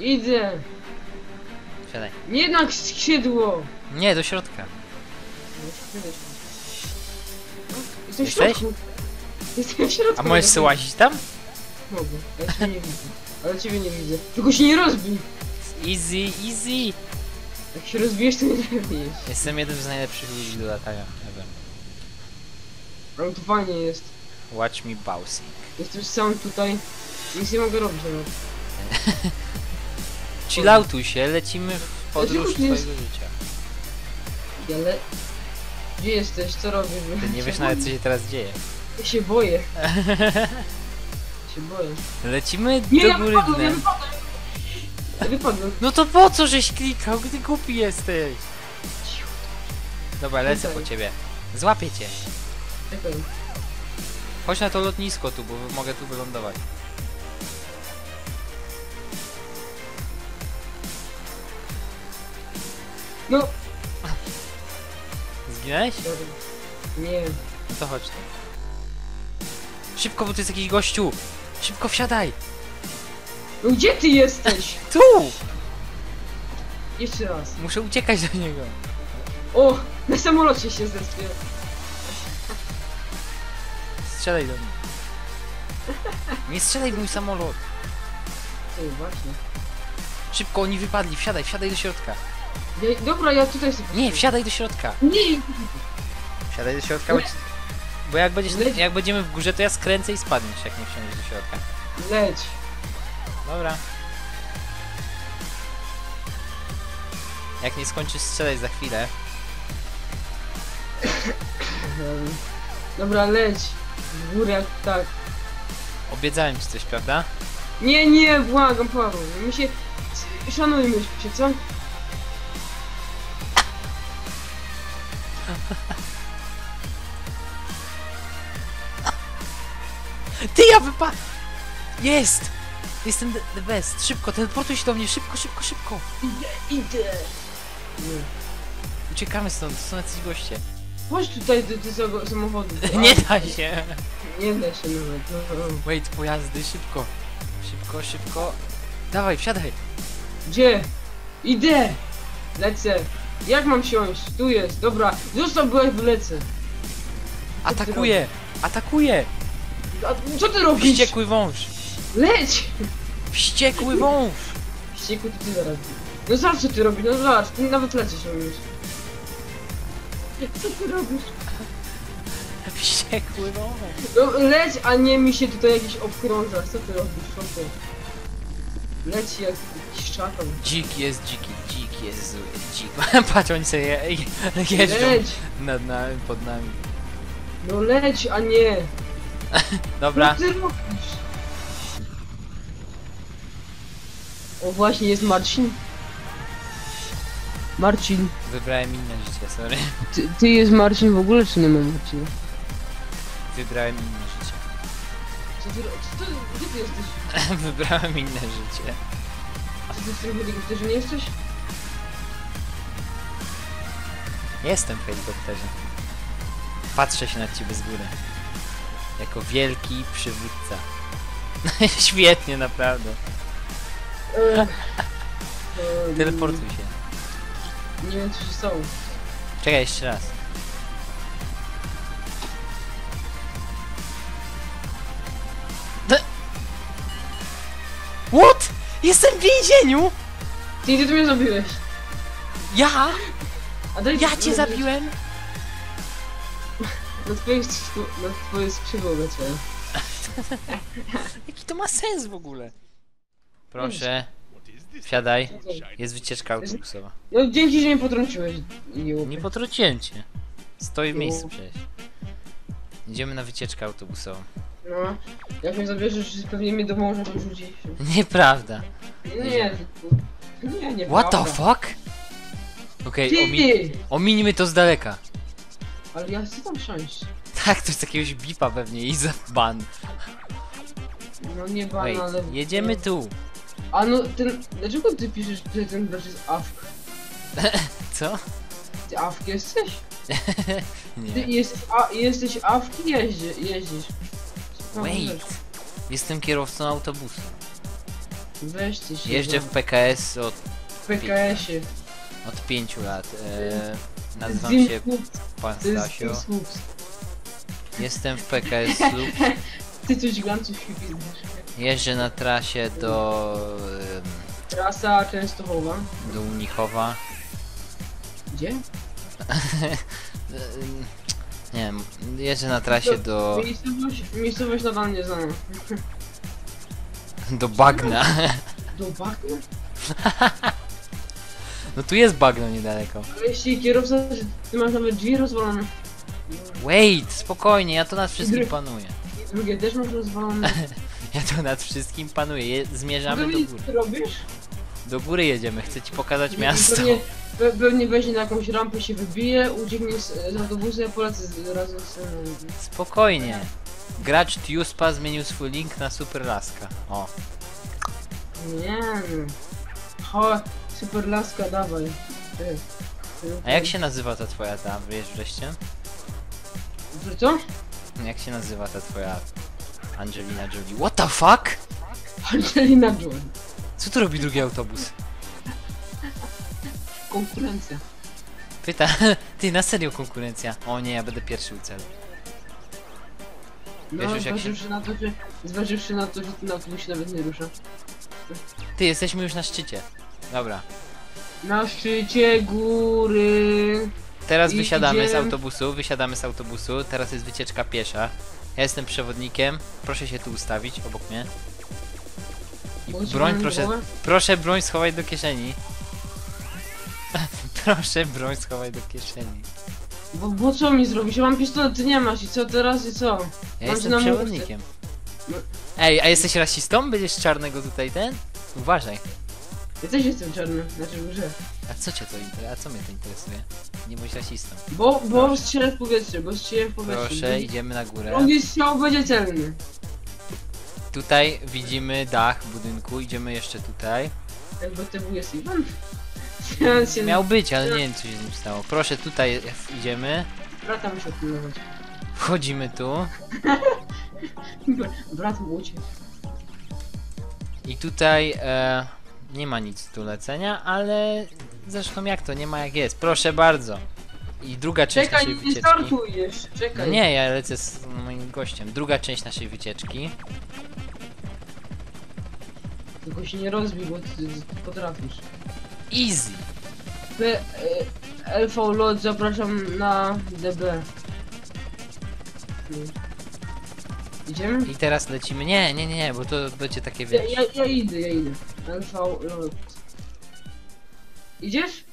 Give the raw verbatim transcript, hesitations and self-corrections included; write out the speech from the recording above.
Idę. Siadaj. Nie jednak skrzydło. Nie, do środka. Jestem w Jesteś? środku. Jestem w środku. A możesz sobie łazić tam? Mogę, ja ciebie nie widzę. Ale ciebie nie widzę. Tylko się nie rozbij. Easy, easy. Jak się rozbijesz, to nie zabijesz. Jestem jednym z najlepszych ludzi do latania ever. Ale to fajnie jest. Watch me bouncing. Jestem sam tutaj. Nic nie mogę robić nawet. Chillautuj się, lecimy w podróż Dlaczego twojego jest- życia. Ale... Gdzie jesteś? Co robisz? Ty nie wiesz nawet co się teraz dzieje. Ja się boję. Ja się boję. Lecimy Nie, do ja góry wypadłem, ja dnem. wypadłem. Ja wypadłem. No to po co żeś klikał, gdy głupi jesteś? Dobra, lecę po ciebie. Złapię cię. Czekaj. Chodź na to lotnisko tu, bo mogę tu wylądować. No. Zginąłeś? Nie. No to chodź tu. Szybko, bo to jest jakiś gościu. Szybko wsiadaj. No gdzie ty jesteś? Tu! Jeszcze raz. Muszę uciekać do niego. O! Na samolocie się zrespię. Strzelaj do mnie. Nie strzelaj w mój samolot. Ej, właśnie. Szybko, oni wypadli. Wsiadaj, wsiadaj do środka. Ja, dobra, ja tutaj sobie... Nie, wsiadaj do środka. Nie! Wsiadaj do środka, bo, ci... bo jak, będziesz, jak będziemy w górze, to ja skręcę i spadniesz, jak nie wsiądziesz do środka. Leć. Dobra. Jak nie skończysz strzelać za chwilę. Um, Dobra, leć. W górę jak tak. Obiecałem ci coś, prawda? Nie, nie, błagam, Paweł. My się... Szanujmy się, co? Ty, ja wypad... Jest! Jestem the, the best. Szybko, teleportuj się do mnie. Szybko, szybko, szybko. Idę, idę. Nie. Uciekamy stąd, są jacyś goście. Chodź tutaj do tego samochodu. Nie da się. Nie da się nawet. No, no. Wait, pojazdy, szybko. Szybko, szybko. Dawaj, wsiadaj. Gdzie? Idę! Lecę. Jak mam siąść? Tu jest, dobra. Zostaw, bo ja wylecę. Atakuje! Atakuje! A co ty robisz? Wściekły wąż! Leć! Wściekły wąż! Wściekły to ty zaraz. No zobacz co ty robisz, no zobacz, ty nawet lecisz umiesz. Co ty robisz? Wściekły wąż! No leć, a nie mi się tutaj jakiś obkrążasz. Co ty robisz? Co ty? Leć jak jakiś szatan. Dzik jest dziki, dzik jest zły, dzik. Patrz, oni sobie je, jeżdżą Leć! nad nami, pod nami. No leć, a nie! Dobra, Co ty robisz? O właśnie, jest Marcin. Marcin. wybrałem inne życie, sorry. Ty, ty jest Marcin w ogóle, czy nie ma Marcina? Wybrałem inne życie. Co ty, ro- co ty, gdzie ty jesteś? Wybrałem inne życie. A ty w tym helikopterze nie jesteś? Jestem w helikopterze. Patrzę się na ciebie z góry. Jako wielki przywódca. Świetnie, naprawdę. Eee, eee, Teleportuj się. Nie wiem co się stało. Czekaj jeszcze raz. D What? Jestem w więzieniu! Ty, ty, ty mnie zabiłeś. Ja? A daj, Ja cię zabiłem? Na twoje skrzydło, na twoje skrzydło leciałem. Jaki to ma sens w ogóle? Proszę, wsiadaj. Jest wycieczka autobusowa. No dzięki, że mnie potrąciłeś. Idiotę. Nie potrąciłem cię. Stoi w miejscu przecież. Idziemy na wycieczkę autobusową. No, jak mnie zabierzesz, pewnie mnie do morza wyrzucisz. Nieprawda. Nie, nie, nie, nie. What the prawda. fuck? Okej, Ty! omi ominimy to z daleka. Ale ja chcę tam wsiąść. Tak, to jest jakiegoś bipa pewnie i za ban. No nie ban, Wait, ale... jedziemy tu. A no, ten... Dlaczego ty piszesz, że ten gracz jest awk? Co? Ty awk jesteś? Ty Nie. jest, a, jesteś awki? Jeździ, jeździsz. Co tam Wait. wiesz? Jestem kierowcą autobusu. Weź ty się. Jeżdżę w P K S od, w P K S-ie. od pięciu lat. E, nazywam Zim się Hoops. Pan To jest Stasio. Zim Hoops. Jestem w P K S Lub. Ty coś glanców się pizdasz. Jeżdżę na trasie do... em, Trasa Częstochowa. do Unichowa. Gdzie? Em, Nie wiem, jeżdżę na trasie do... Miejscowość, miejscowość nadal nie znam. do bagna. Do Bagna? No tu jest bagno niedaleko. Ale jeśli kierowca, ty masz nawet drzwi rozwalone. Wait, spokojnie, ja to nad wszystkim Dru- panuję. I drugie też masz rozwalone. Ja to nad wszystkim panuję. Je, zmierzamy do Pewnie góry. ty robisz? Do góry jedziemy, chcę ci pokazać miasto. Pewnie, pe, pewnie weźmie na jakąś rampę, się wybije, ucieknie z, z autobusu, ja polecę z, razem z tym. Spokojnie. Gracz Tiuspa zmienił swój link na Super Laska. O. Nie no. Ho, super laska, dawaj. Ty. Ty, A jak się nazywa ta twoja ta, wiesz wreszcie? Że co? Jak się nazywa ta twoja Angelina Jolie? What the fuck? Angelina Jolie. Co tu robi drugi autobus? Konkurencja. Pyta, ty na serio konkurencja. O nie, ja będę pierwszy u celu. No, Wiesz już jak się- zważywszy na to, że... Zważywszy na to, że ten autobus się nawet nie rusza. Ty, jesteśmy już na szczycie. Dobra. Na szczycie góry. Teraz I wysiadamy z idziemy- autobusu, wysiadamy z autobusu, teraz jest wycieczka piesza. Ja jestem przewodnikiem, proszę się tu ustawić obok mnie. I Bo ci broń mam proszę, głowę? proszę broń schować do kieszeni. Proszę broń schować do kieszeni. Bo, bo co mi zrobisz? Ja mam pistolet, ty nie masz i co teraz i co? Ja Mam cię jestem na przewodnikiem. No. Ej, a jesteś rasistą? Będziesz czarnego tutaj ten? Uważaj. Ja też jestem czarny, znaczy w grze. A co cię to interesuje? A co mnie to interesuje? Nie bądź rasistą. Bo, bo Proszę. strzelę w powietrze, bo strzelę w powietrze. Proszę, idziemy na górę. Drugi strzał będzie celny. Tutaj widzimy dach budynku, idziemy jeszcze tutaj. Jakby to był jest Iwan. Ja się... Miał być, ale nie wiem co się z nim stało. Proszę, tutaj idziemy. Brata muszę pilnować. Wchodzimy tu. Brat mu uciekł. I tutaj e, nie ma nic do lecenia, ale zresztą jak to, nie ma jak jest. Proszę bardzo. I druga część Czekaj, naszej nie wycieczki. startujesz. No Czekaj. nie, ja lecę z moim gościem. Druga część naszej wycieczki. Tylko się nie rozbij, bo ty, ty potrafisz. Easy. P, e, L V Lot zapraszam na D B. Idziemy? I teraz lecimy. Nie, nie, nie, nie, bo to będzie takie Ja, wiesz. ja, ja idę, ja idę. L V Lot. Idziesz?